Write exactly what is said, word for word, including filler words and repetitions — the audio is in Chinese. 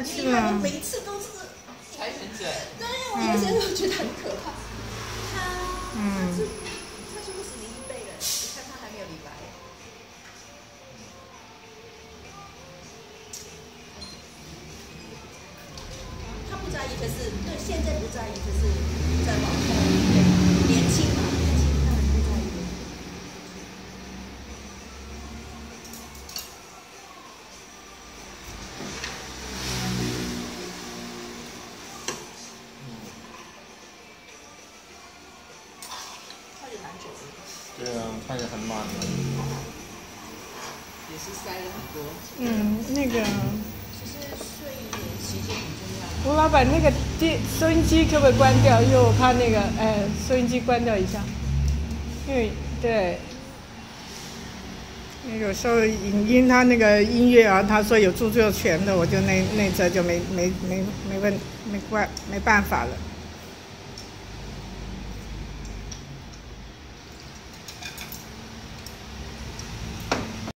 厉害，我每一次都是才很准。 对，我有些时候觉得很可怕。他， 嗯， 他是他是不是你一辈的？你看他还没有李白。他不在意，可是对现在不在意，可是在往后，对年轻嘛，年轻当然不在意。他也蛮久的。 对啊，他也很满的。 也是塞了很多。 嗯，那个。 其实睡眠时间很重要。 吴老板，那个电收音机可不可以关掉？因为我怕那个，哎，收音机关掉一下。因为对，有时候影音它那个音乐啊，他说有著作权的，我就那那则就没没没没问没关没办法了。